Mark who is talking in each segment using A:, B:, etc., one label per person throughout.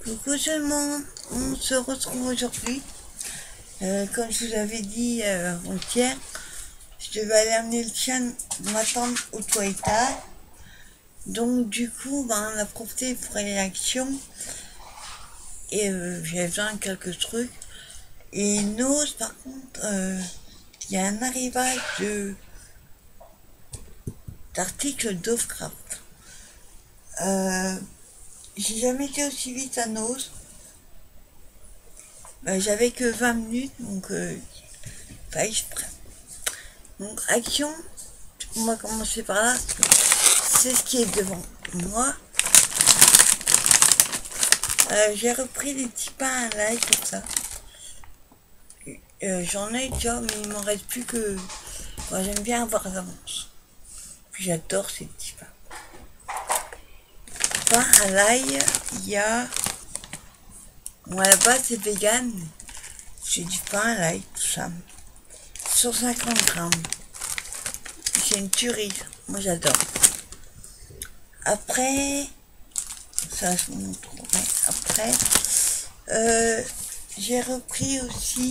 A: Coucou tout le monde, on se retrouve aujourd'hui. Comme je vous avais dit avant-hier, je devais aller amener le chien m'attendre au toilettage. Donc du coup, on a profité pour aller à l'action. Et j'avais besoin de quelques trucs. Et Nose, par contre, il y a un arrivage d'articles d'Ovecraft. J'ai jamais été aussi vite à Nose. J'avais que 20 minutes, donc fallait que je prenne. Donc action, on va commencer par là, c'est ce qui est devant moi. J'ai repris les petits pains à l'ail comme ça. J'en ai déjà, mais il m'en reste plus que... Moi j'aime bien avoir d'avance. Puis j'adore ces petits pains. Pain à l'ail, il y a... Bon, à la base c'est vegan. J'ai du pain à l'ail, tout ça. 150 grammes. C'est une tuerie. Moi j'adore. Après, ça je vous montrerai après. J'ai repris aussi,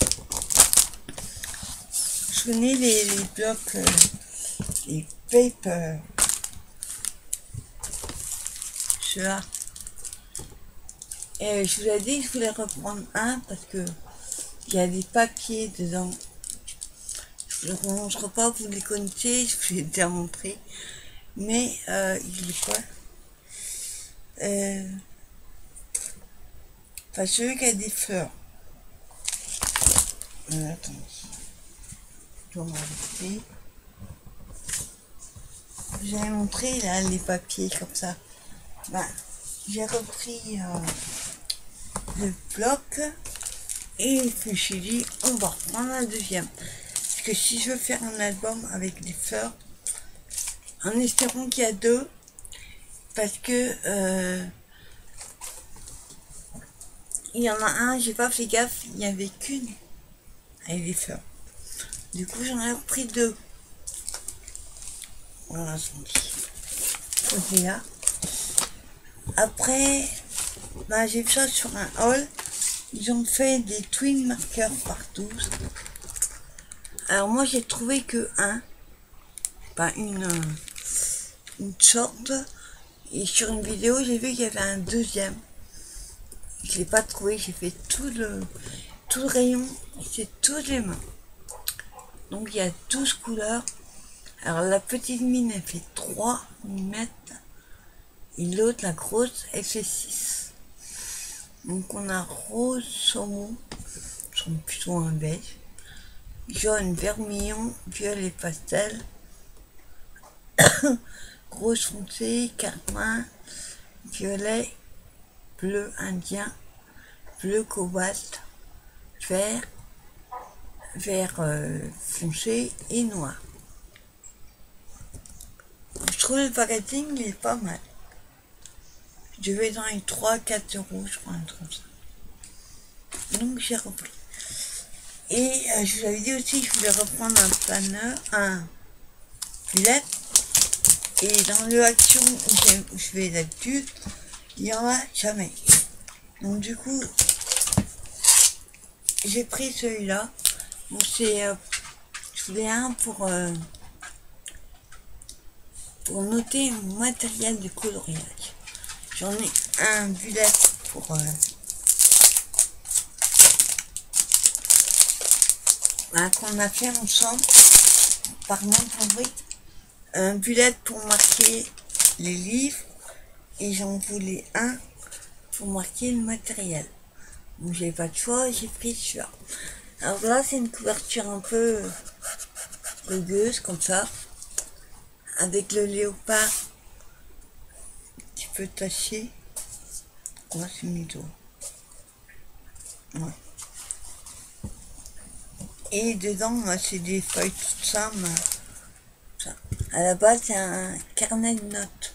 A: je connais les blocs, les paper, ceux-là. Et je vous ai dit que je voulais reprendre un parce que il y a des papiers dedans. Je ne vous montre pas, vous les connaissez, je vous ai déjà montré. Mais il est quoi enfin, celui qui a des fleurs. Attendez. Je dois m'arrêter. J'avais montré là les papiers comme ça. J'ai repris le bloc et je me suis dit on va reprendre un deuxième. Parce que si je veux faire un album avec des fleurs, en espérant qu'il y a deux, parce que il y en a un, j'ai pas fait gaffe, il n'y avait qu'une avec des fleurs. Du coup, j'en ai repris deux. Voilà, c'est là. Après, j'ai vu ça sur un haul. Ils ont fait des twin marqueurs par 12. Alors moi, j'ai trouvé que un, pas une sorte. Et sur une vidéo, j'ai vu qu'il y avait un deuxième. Je l'ai pas trouvé, j'ai fait tout le rayon, c'est toutes les mains. Donc il y a 12 couleurs. Alors la petite mine, elle fait 3 mm. Et l'autre, la grosse, elle fait 6. Donc on a rose, saumon, sont plutôt un beige, jaune, vermillon, violet pastel, rose foncé, carmin, violet, bleu indien, bleu cobalt, vert, vert foncé et noir. Je trouve le packaging il est pas mal. Je vais dans les 3-4 euros, je crois, un truc comme ça. Donc j'ai repris. Et je vous avais dit aussi que je voulais reprendre un planeur, un bullet. Et dans le action où je vais d'habitude, il n'y en a jamais. Donc du coup, j'ai pris celui-là. Bon, c'est, je voulais un pour noter mon matériel de coloriage. J'en ai un bullet pour qu'on a fait ensemble par mon un bullet pour marquer les livres et j'en voulais un pour marquer le matériel. Donc j'ai pas de choix, j'ai pris celui-là. Alors là c'est une couverture un peu rugueuse comme ça, avec le léopard qui peut tacher. Moi c'est mes doigts. Ouais. Et dedans c'est des feuilles toutes simples. Ça. À la base c'est un carnet de notes.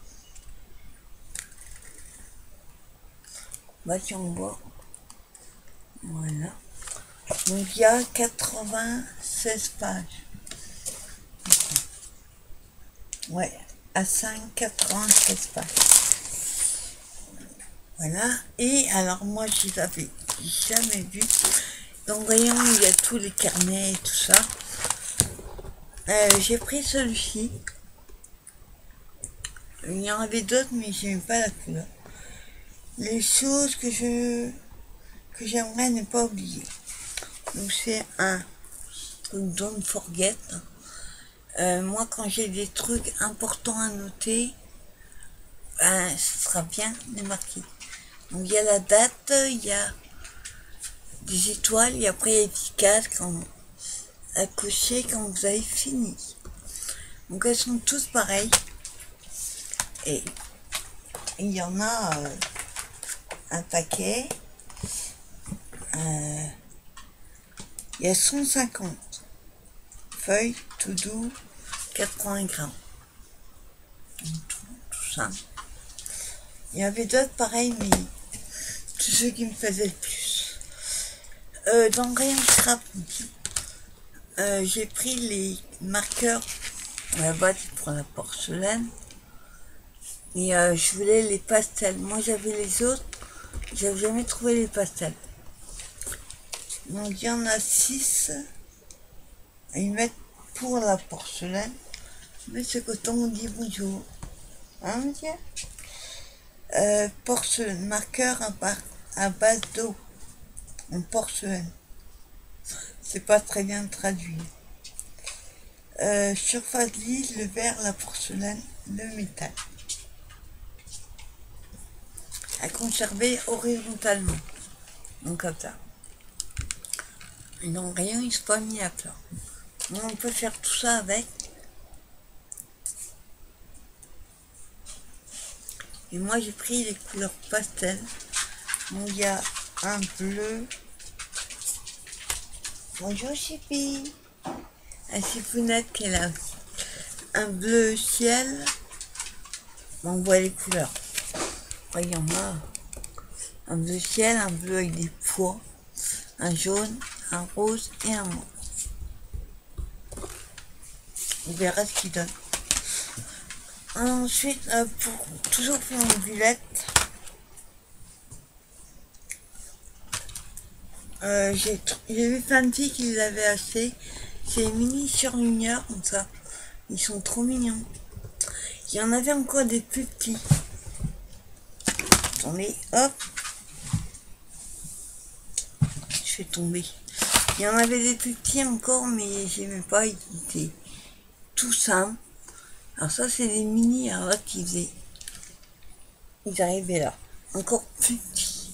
A: Si on voit. Voilà. Donc il y a 96 pages. Ouais, à 5, 96 pages. Voilà. Et alors moi je les avais jamais vus. Dans le rayon il y a tous les carnets et tout ça. J'ai pris celui-ci. Il y en avait d'autres mais j'aime pas la couleur. Les choses que j'aimerais ne pas oublier. Donc c'est un truc don't forget. Moi quand j'ai des trucs importants à noter, ce sera bien de marquer. Donc il y a la date, il y a des étoiles et après il y a des petits cases à cocher quand vous avez fini. Donc elles sont toutes pareilles. Et il y en a un paquet. Il y a 150 feuilles, tout doux, 80 grammes. Tout ça. Il y avait d'autres pareils, mais tous ceux qui me faisaient le plus. Dans le rayon scrap, j'ai pris les marqueurs à la boîte pour la porcelaine. Et je voulais les pastels. Moi j'avais les autres, j'avais jamais trouvé les pastels. Donc il y en a 6 à y mettre pour la porcelaine. Mais c'est quand on dit bonjour. Hein, monsieur? Porcelaine, marqueur à base d'eau. En porcelaine. C'est pas très bien traduit. Surface lisse, le verre, la porcelaine, le métal. À conserver horizontalement. Donc comme ça. Et dans le rayon, il se pas mis à plat. Donc on peut faire tout ça avec. Et moi j'ai pris les couleurs pastel. Donc il y a un bleu. Bonjour Chippy. Un chipounette qui est là. Un bleu ciel. On voit les couleurs. Voyons-moi. Un bleu ciel, un bleu avec des pois, un jaune, un rose et un mauve. On verra ce qu'il donne. Ensuite, toujours pour une bullette, j'ai vu plein de filles qui les avaient achetés. C'est les mini surligneurs comme ça. Ils sont trop mignons. Il y en avait encore des plus petits. Attendez, hop. Je fais tomber. Il y en avait des plus petits encore, mais j'aimais pas, ils étaient tout simples. Alors ça, c'est des mini, alors là, qui faisaient. Ils arrivaient là. Encore plus petits.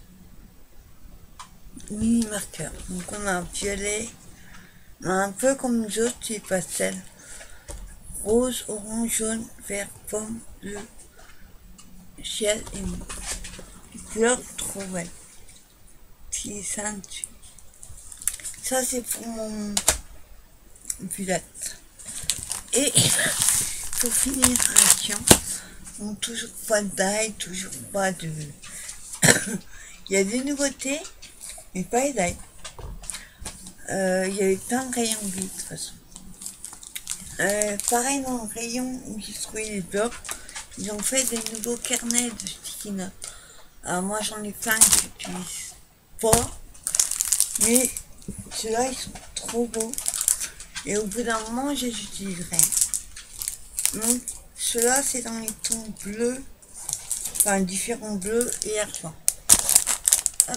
A: Mini marqueurs. Donc on a un violet. On a un peu comme les autres, c'est pastel. Rose, orange, jaune, vert, pomme, bleu, ciel et mauve. Les couleurs trop belles. Puis ça dessus. Ça c'est pour mon bullette. Et pour finir attention, on toujours pas d'ail, toujours pas de. Il y a des nouveautés, mais pas d'ail. Il y avait plein de rayons bleus de toute façon. Pareil dans le rayon où j'ai trouvé les blocs, ils ont fait des nouveaux carnets de sticky notes. Alors moi j'en ai plein que j'utilise pas, mais ceux-là ils sont trop beaux et au bout d'un moment je les utiliserai. Donc ceux-là c'est dans les tons bleus, enfin différents bleus et argent. Hop.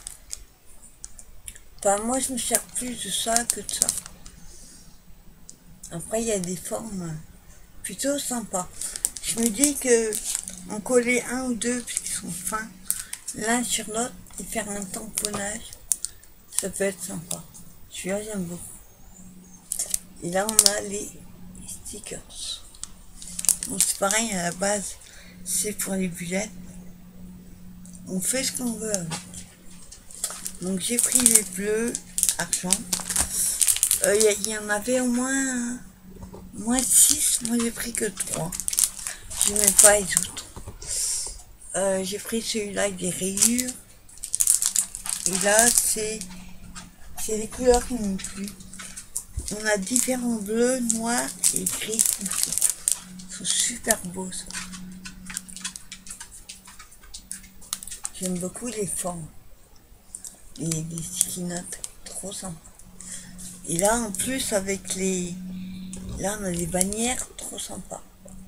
A: Enfin moi je me sers plus de ça que de ça. Après, il y a des formes plutôt sympas. Je me dis que en coller un ou deux, puisqu'ils sont fins, l'un sur l'autre, et faire un tamponnage, ça peut être sympa. Celui-là, j'aime beaucoup. Et là, on a les stickers. Donc, c'est pareil, à la base, c'est pour les bullettes. On fait ce qu'on veut avec. Donc, j'ai pris les bleus, argent. Il y en avait au moins 6, moi j'ai pris que 3. Je n'aime pas les autres. J'ai pris celui-là avec des rayures. Et là, c'est les couleurs qui m'ont plu. On a différents bleus, noirs et gris. Ils sont super beaux, ça. J'aime beaucoup les formes. Les sticky notes, trop sympa. Et là, en plus, avec les... Là, on a des bannières, trop sympa.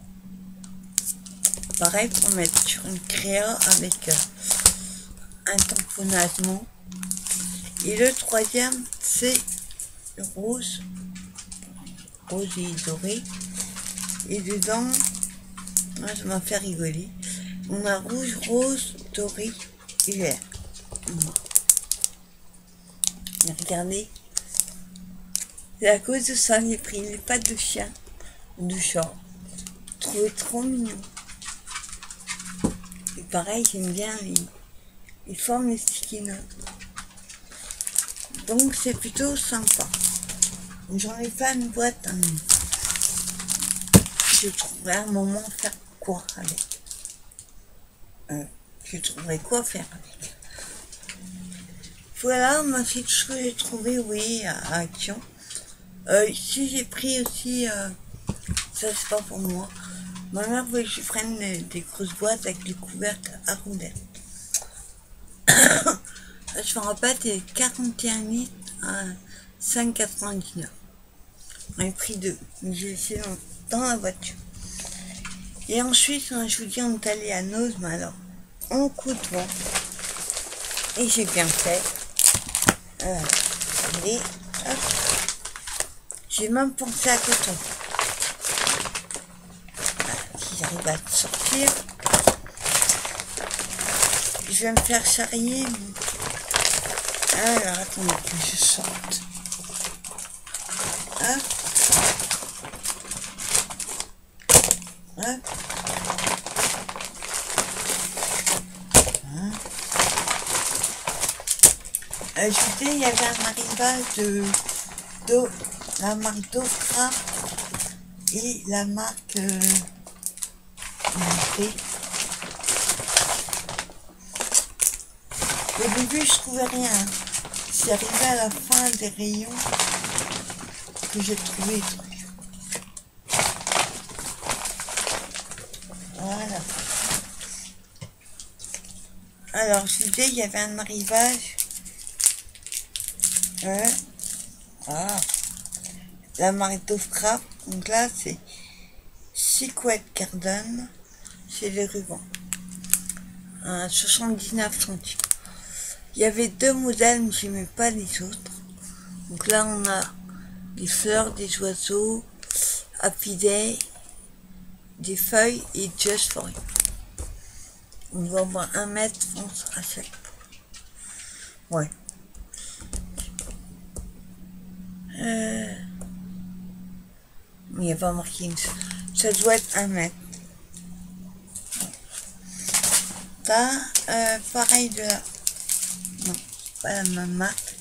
A: Pareil pour mettre sur une créa avec un tamponnagement. Et le troisième, c'est le rose et doré. Et dedans, moi, ça m'a fait rigoler. On a rouge, rose, doré et vert. Et regardez, c'est à cause de ça que j'ai pris les pattes de chien ou de chat. Je trouvais trop mignon. Et pareil, j'aime bien les formes des sticky notes. Donc c'est plutôt sympa. J'en ai pas une boîte. Je trouverai un moment faire quoi avec. Je trouverai quoi faire avec. Voilà, ma fille, tout ce que j'ai trouvé, oui, à Action. Ici, j'ai pris aussi, ça c'est pas pour moi. Ma mère voulait que je prenne des grosses boîtes avec des couvercles à roulettes. Je me rappelle, c'est 41 litres à 5,99. On a pris deux, mais j'ai laissé dans la voiture. Et ensuite, je vous dis, on est allé à Noz, mais alors, en coup de vent. Et j'ai bien fait. Allez, hop. J'ai même pensé à coton. Si j'arrive à te sortir, je vais me faire charrier. Alors, attendez que je sorte. Hop. Hop. Je vous disais, il y avait un arrivage de la marque Dofra et la marque Au début, je trouvais rien. C'est arrivé à la fin des rayons que j'ai trouvé les trucs. Voilà. Alors, je vous disais, il y avait un arrivage. La marque Dofra. Donc là, c'est Secret Garden. C'est les rubans. 79 centimes. Il y avait deux modèles, mais je n'aimais pas les autres. Donc là, on a des fleurs, des oiseaux, Happy Day, des feuilles et Just for You. On va avoir 1 mètre, je pense, à chaque fois. Ouais. Il n'y a pas marqué une chose. Ça doit être 1 mètre. Là, pareil de la... Non, pas la même marque.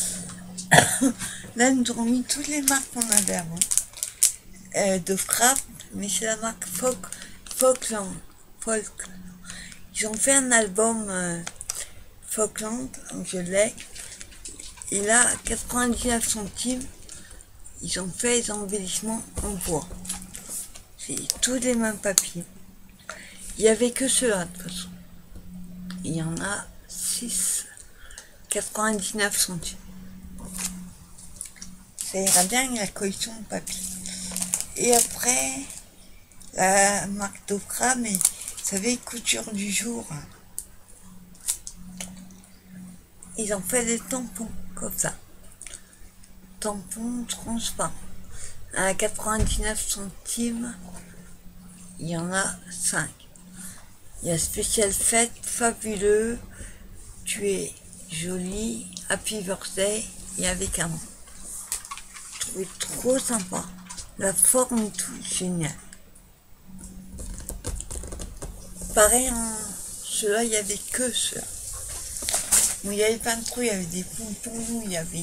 A: Là, nous avons mis toutes les marques qu'on avait avant. De Frappe, mais c'est la marque Falkland. Ils ont fait un album Falkland, donc je l'ai. Et là, 99 centimes, ils ont fait les embellissements en bois. C'est tous les mêmes papiers. Il n'y avait que ceux-là, de toute façon. Il y en a 6, 99 centimes. Ça ira bien avec la collection de papier. Et après, la marque Dofra, mais vous savez, couture du jour. Ils ont fait des tampons, comme ça. Tampons transparents. À 99 centimes, il y en a 5. Il y a spécial fête, fabuleux, tu es jolie, happy birthday, et avec un mot. Je trouvais trop sympa. La forme et tout, génial. Pareil, ceux-là, il n'y avait que ceux-là. Bon, il y avait plein de trucs, il y avait des pompons, il y avait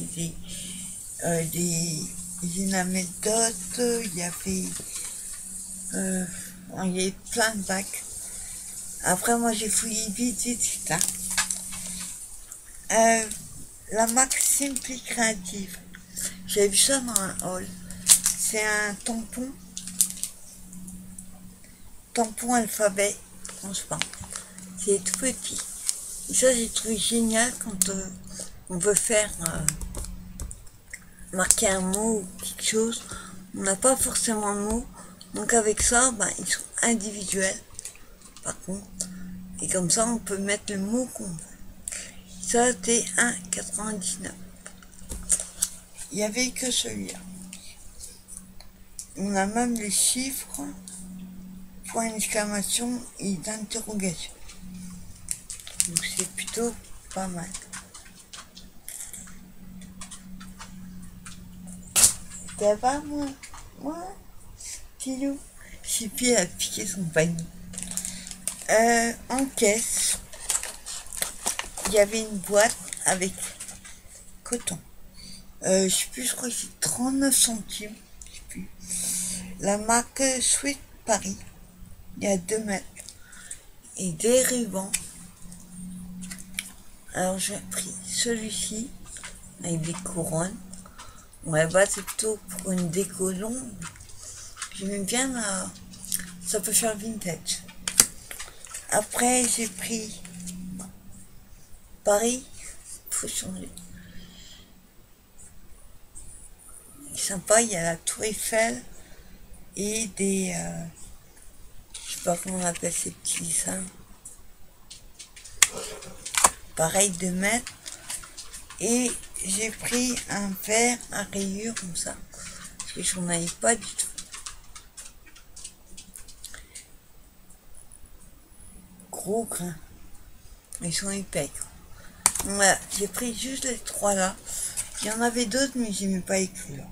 A: des anecdotes, il y avait plein de bacs. Après, moi, j'ai fouillé vite, hein. La marque Simply Creative. J'ai vu ça dans un haul. C'est un tampon alphabet transparent. C'est tout petit. Et ça, j'ai trouvé génial quand on veut faire marquer un mot ou quelque chose. On n'a pas forcément le mot. Donc avec ça, ben, ils sont individuels. Par contre. Et comme ça, on peut mettre le mot qu'on veut. Ça, c'était 1,99. Il n'y avait que celui-là. On a même les chiffres, point d'exclamation et d'interrogation. Donc c'est plutôt pas mal. Ça va, moi, Pilou, Chippy a piqué son panier. En caisse, il y avait une boîte avec coton. Je sais plus, je crois que c'est 39 centimes. Je sais plus. La marque Sweet Paris. Il y a 2 mètres. Et des rubans. Alors j'ai pris celui-ci avec des couronnes. Ouais, bah c'est plutôt pour une déco longue. J'aime bien la... Ça peut faire vintage. Après j'ai pris Paris. Faut changer. Sympa, il y a la tour Eiffel et des... je sais pas comment on appelle ces petits seins. Pareil, 2 mètres. Et j'ai pris un verre à rayures comme ça. Parce que j'en avais pas du tout. Gros grain. Ils sont épais. Voilà, j'ai pris juste les 3 là. Il y en avait d'autres, mais j'aimais pas les couleurs.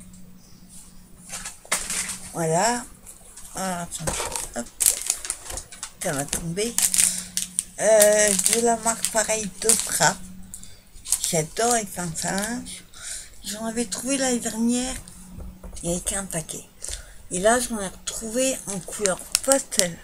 A: Voilà. Ah, attends. Hop. Ça m'a tombé. De la marque pareil Dovra. J'adore les pinces à linge. J'en avais trouvé l'année dernière. Il n'y avait qu'un paquet. Et là, j'en ai retrouvé en couleur pastel.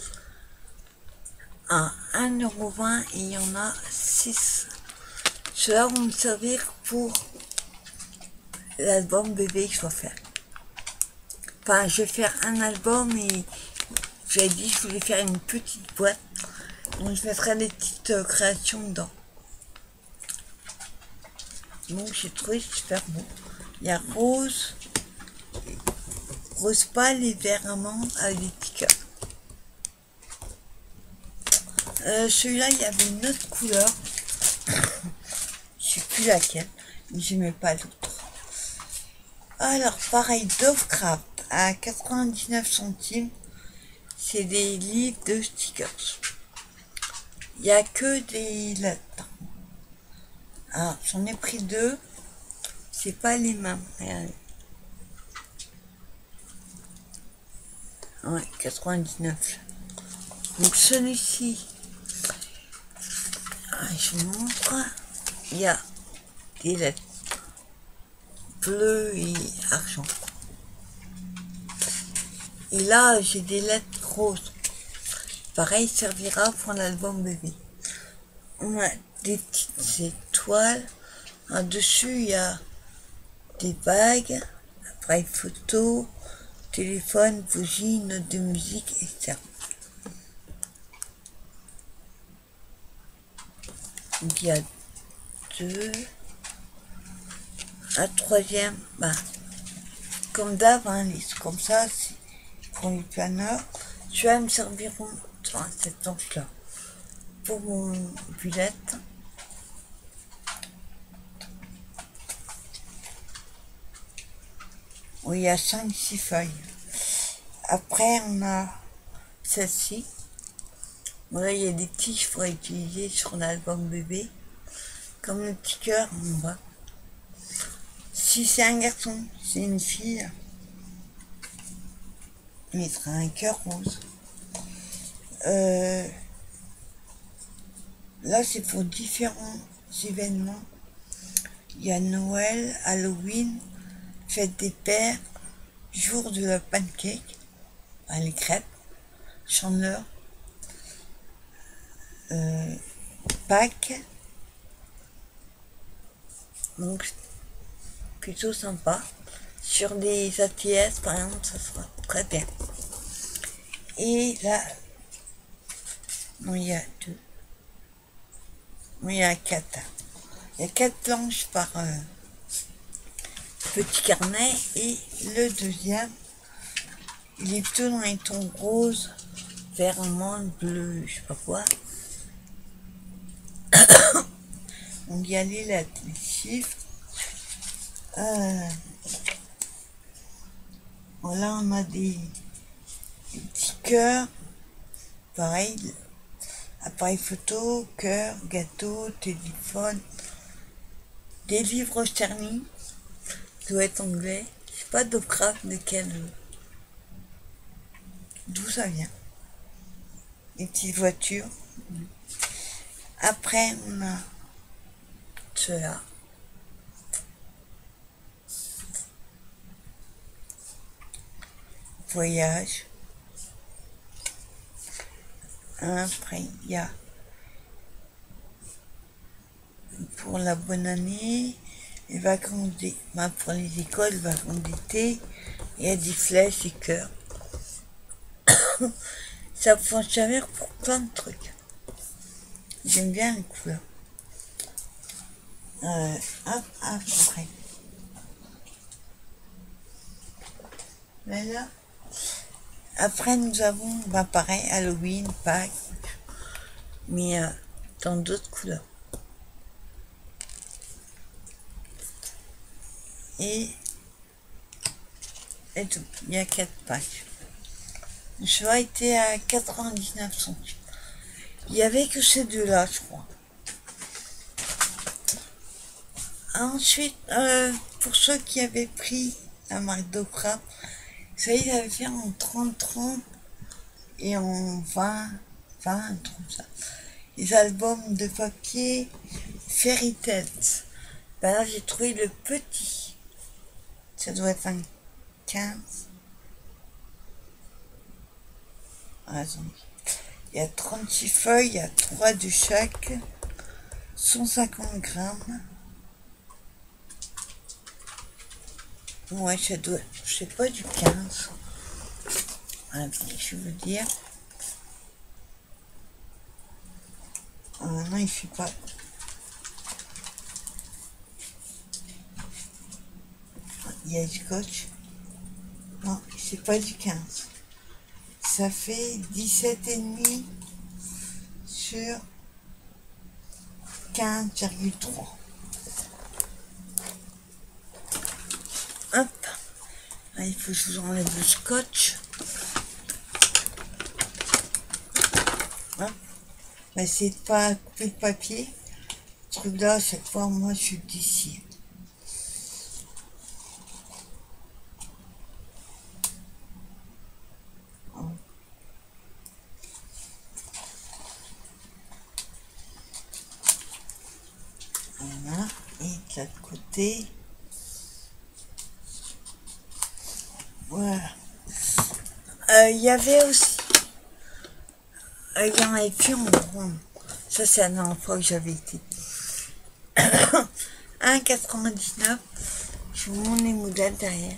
A: À 1,20 € et il y en a 6. Ceux-là vont me servir pour l'album bébé que je dois faire. Enfin, je vais faire un album et j'avais dit que je voulais faire une petite boîte. Donc je mettrai des petites créations dedans. Donc j'ai trouvé super beau. Il y a rose pâle et vert amande avec des petits cœurs. Celui-là, il y avait une autre couleur. Je sais plus laquelle, mais j'aimais pas l'autre. Alors pareil, Dove Craft à 99 centimes. C'est des livres de stickers. Il n'y a que des lettres. Alors, j'en ai pris 2. C'est pas les mêmes. Regardez. Ouais, 99. Donc celui-ci, je vous montre. Il y a des lettres bleues et argent. Et là, j'ai des lettres roses. Pareil, servira pour l'album bébé. On a des petites étoiles. En dessus, il y a des bagues, appareil photo, téléphone, bougie, notes de musique, etc. Donc il y a 2. La troisième, bah, comme d'hab, hein, comme ça, c'est pour les planeurs. Ceux-là me serviront dans cette planche-là pour mon bullette. Oui, il y a 5-6 feuilles. Après, on a celle-ci. Voilà, il y a des tiges pour utiliser sur l'album bébé. Comme le petit cœur en bas. Si c'est un garçon, c'est une fille, il mettra un cœur rose. Là, c'est pour différents événements. Il y a Noël, Halloween, fête des pères, jour de la pancake, les crêpes, Chandeleur, Pâques. Donc, plutôt sympa. Sur des ATS, par exemple, ça sera très bien. Et là, non, il y a 2. Mais il y a 4. Il y a 4 planches par petit carnet. Et le deuxième, il est plutôt dans les tons rose, vert, menthe, bleu, je sais pas quoi. Donc il y a les lettres, les chiffres. Voilà, on a des petits cœurs. Pareil, appareil photo, cœur, gâteau, téléphone. Des livres Sterling, ça doit être anglais. Je sais pas d'Ocraft de quel. D'où ça vient. Des petites voitures. Après, on a cela. Voyage. Après, il y a pour la bonne année, les vacances pour les écoles, les vacances d'été, il y a des flèches et cœurs. Ça peut servir pour plein de trucs. J'aime bien les couleurs. Après. Voilà. Après, nous avons, pareil, Halloween, Pâques, mais dans d'autres couleurs. Et tout. Il y a 4 pages. Le choix était à 99 centimes. Il n'y avait que ces deux-là, je crois. Ensuite, pour ceux qui avaient pris la marque d'Ocraft, ça ils avaient fait en 30-30 et en 20, comme ça. Les albums de papier Fairy Tales. Ben là, j'ai trouvé le petit. Ça doit être un 15. Attendez. Il y a 36 feuilles, il y a 3 de chaque. 150 grammes. Ouais, ça doit... Je sais pas du 15. Attendez, je veux dire. Non, il fait pas. Il y a du scotch. Non, c'est pas du 15. Ça fait 17,5 sur 15,3. Hop. Là, il faut que je vous enlève le scotch. Hop. On va essayer de pas couper le papier. Ce truc là, cette fois, moi, je suis d'ici. Voilà. Et de l'autre côté. Voilà. Il y avait aussi. Il y en avait plus en rond. Ça, c'est la dernière fois que j'avais été. 1,99. Je vous montre les modèles derrière.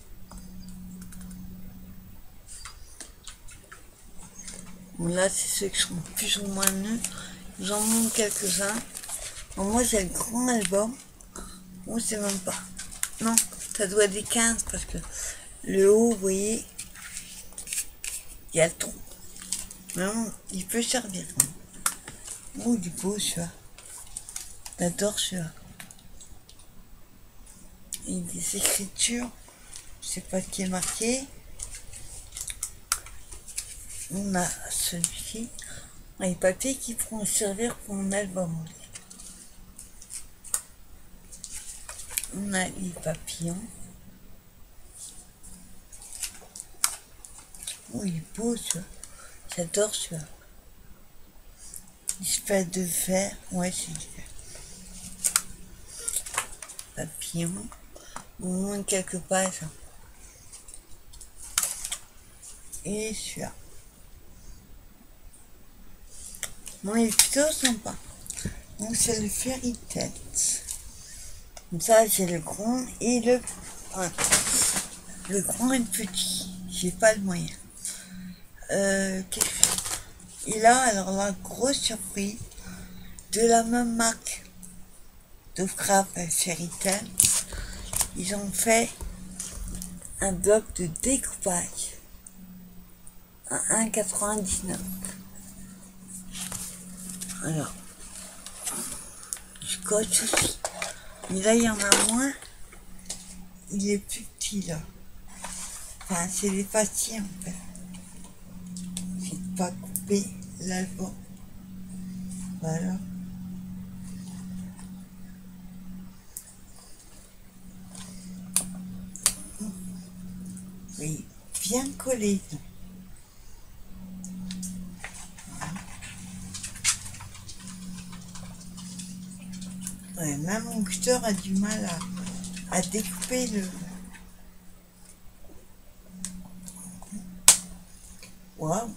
A: Bon, là, c'est ceux qui sont plus ou moins neufs. Je vous en montre quelques-uns. Bon, moi, j'ai le grand album. Bon, c'est même pas. Non, ça doit être des 15 parce que le haut, vous voyez, il y a le tronc. Non, il peut servir. Oh, du beau, celui-là. J'adore celui-là. Il y a des écritures. Je sais pas ce qui est marqué. On a celui-ci. Les papiers qui pourront servir pour mon album. On a les papillons. Oh, il est beau, celui-là. J'adore celui-là. Espèce de verre. Ouais, c'est du verre. Papillon. Au moins quelques pages. Et celui-là. Bon, il est plutôt sympa. Donc, c'est le Fairy Tales. Comme ça, j'ai le grand et le... Ouais. Le grand et le petit. J'ai pas le moyen. Et là, alors la grosse surprise, de la même marque Dovecraft Fairytale, ils ont fait un bloc de découpage à 1,99 €. Alors, je coche aussi. Mais là, il y en a moins. Il est plus petit, là. Enfin, c'est des pastilles, en fait. J'ai pas coupé l'album. Voilà. Oui, bien collé. Ouais, même mon cutter a du mal à découper le... Waouh.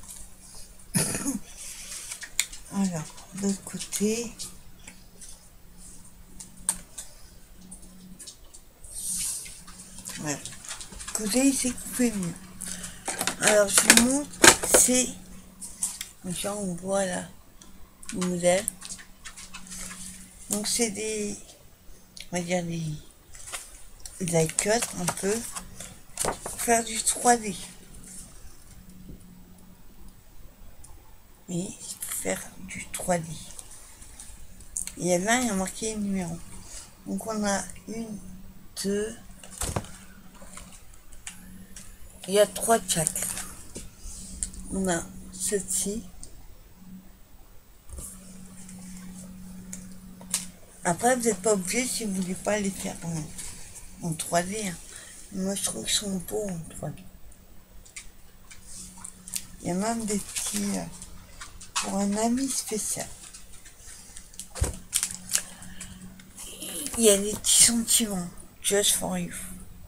A: Alors, de l'autre côté... Voilà. Côté, il s'est coupé mieux. Alors, je vous montre, c'est... Genre, on voit là, le modèle. Donc, c'est des... On va dire des die cut, un peu. Pour faire du 3D. Oui, pour faire du 3D. Il y a là, il y a marqué le numéro. Donc, on a une, deux... Il y a 3 de chaque. On a celle-ci. Après, vous n'êtes pas obligé si vous ne voulez pas les faire en 3D. Hein. Moi, je trouve qu'ils sont beaux en 3D. Il y a même des petits... pour un ami spécial. Il y a des petits sentiments. Just for you.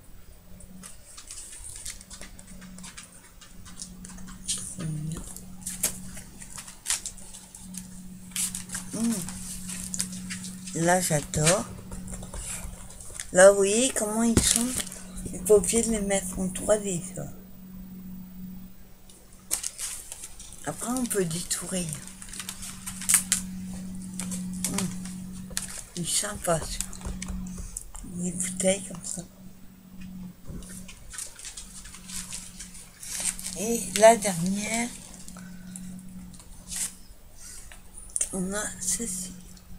A: Là, j'adore. Là, vous voyez comment ils sont. Il n'est pas obligé de les mettre en 3D, ça. Après, on peut détourer. Il est sympa, ça. Des bouteilles comme ça. Et la dernière, on a ceci.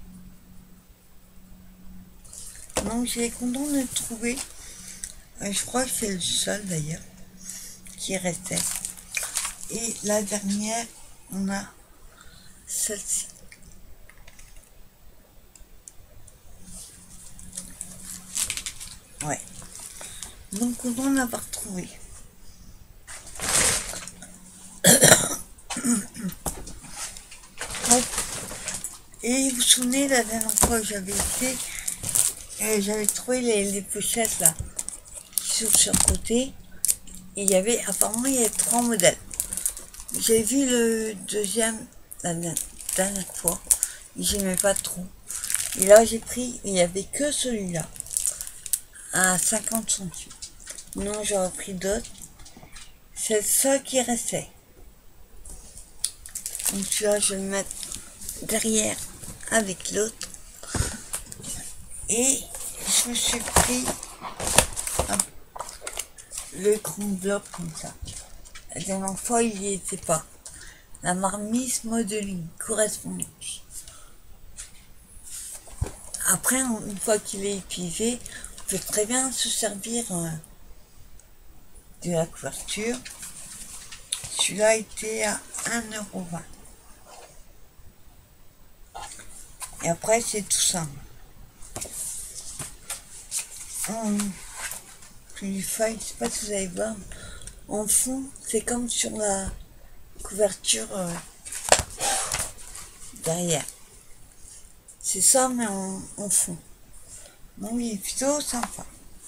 A: Donc, j'ai content de le trouver. Je crois que c'est le seul d'ailleurs qui restait. Et la dernière, on a celle-ci. Ouais. Donc, content de l'avoir trouvé. Et vous vous souvenez, la dernière fois que j'avais été, j'avais trouvé les pochettes là, sur le côté. Et il y avait, apparemment, il y avait 3 modèles. J'ai vu le deuxième la dernière fois. J'aimais pas trop. Et là, j'ai pris, il n'y avait que celui-là. À 50 centimes. Non, j'aurais pris d'autres. C'est ça qui restait. Donc celui-là, je vais le mettre derrière avec l'autre. Et je me suis pris le grand bloc comme ça. La dernière fois, il n'y était pas. La marmite modeling correspondance. Après, une fois qu'il est épuisé, on peut très bien se servir de la couverture. Celui-là était à 1,20 €. Et après, c'est tout simple. Les feuilles, je sais pas si vous allez voir. En fond, c'est comme sur la couverture derrière. C'est ça, mais en fond. Donc, il est plutôt sympa.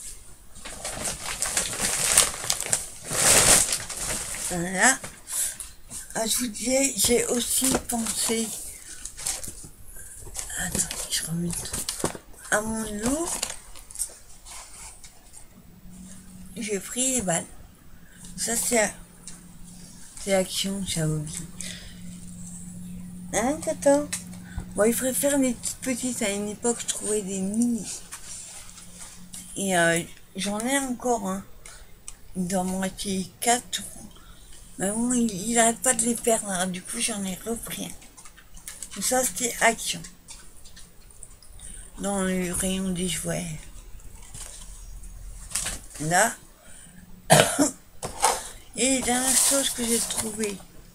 A: Voilà. Ah, je vous disais, j'ai aussi pensé... Attendez, je remets tout. À mon lot, j'ai pris les balles. Ça, c'est Action Xiaomi. Hein, Toto? Bon, il préfère les toutes petites. À une époque, je trouvais des mini. Et j'en ai encore un. Il doit m'en rester 4. Mais bon, il arrête pas de les perdre. Alors, du coup, j'en ai repris un. Tout ça, c'était Action. Dans le rayon des jouets. Là. Et la dernière chose que j'ai trouvée.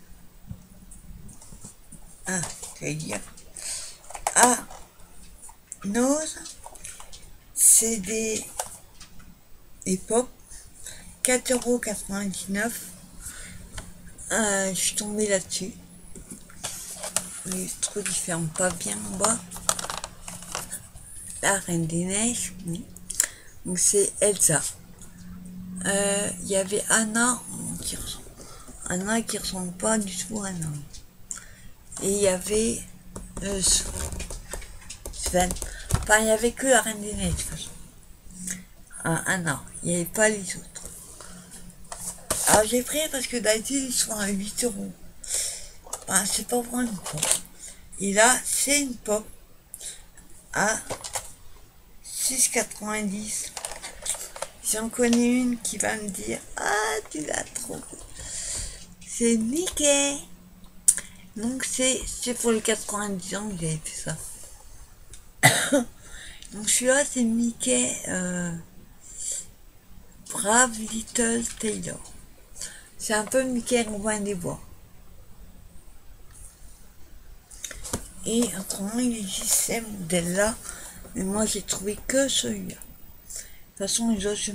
A: Ah, je vais dire. Ah, Nose. C'est des pop. 4,99 €. Je suis tombée là-dessus. Les trucs, ils ferment pas bien en bas. La Reine des Neiges, oui. Donc c'est Elsa. Il y avait Anna qui ressemble pas du tout à Anna. Et il y avait Sven. Enfin, il y avait que la Reine des Neiges de toute façon. Anna, il n'y avait pas les autres. Alors j'ai pris parce que d'habitude ils sont à 8 €. Enfin, c'est pas vraiment une pop. Et là, c'est une pop à 6,90 €. J'en connais une qui va me dire « Ah, tu l'as trouvé !» C'est Mickey. Donc c'est pour les 90 ans que j'avais fait ça. Donc celui-là, c'est Mickey Brave Little Taylor. C'est un peu Mickey Robin des Bois. Et autrement, il existe ces modèles-là. Mais moi, j'ai trouvé que celui-là. De toute façon, les autres,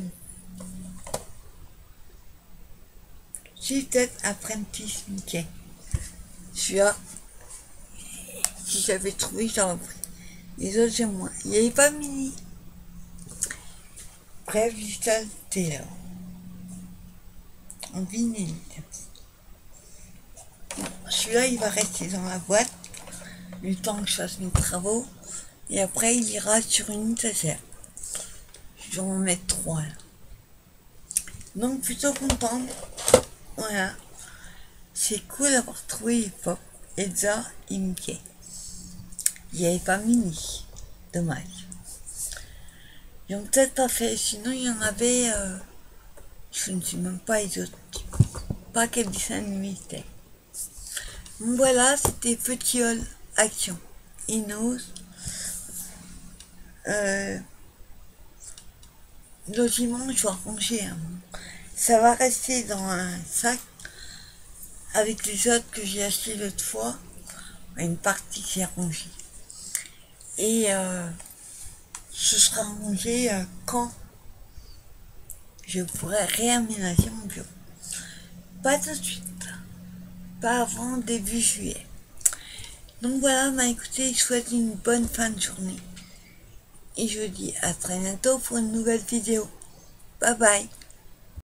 A: si peut-être Apprentice Mickey. Celui-là, si j'avais trouvé, j'aurais pris. Les autres, c'est moins. Il n'y avait pas Mini. Bref, Little Taylor. En vinyle. Celui-là, il va rester dans la boîte. Le temps que je fasse mes travaux. Et après, il ira sur une étagère. Je vais en mettre 3 là. Donc, plutôt contente. Voilà. C'est cool d'avoir trouvé les pop. Elsa et Mickey. Il n'y avait pas Mini. Dommage. Ils n'ont peut-être pas fait. Sinon, il y en avait. Je ne sais même pas les autres. Pas quel dessin animé c'était. Donc voilà, c'était Petit Hall Action. Inos. Logement, je dois ranger. Ça va rester dans un sac avec les autres que j'ai acheté l'autre fois. Une partie qui est rangée. Et ce sera rangé quand je pourrai réaménager mon bureau. Pas tout de suite. Pas avant début juillet. Donc voilà, écoutez, je souhaite une bonne fin de journée. Et je vous dis à très bientôt pour une nouvelle vidéo. Bye bye.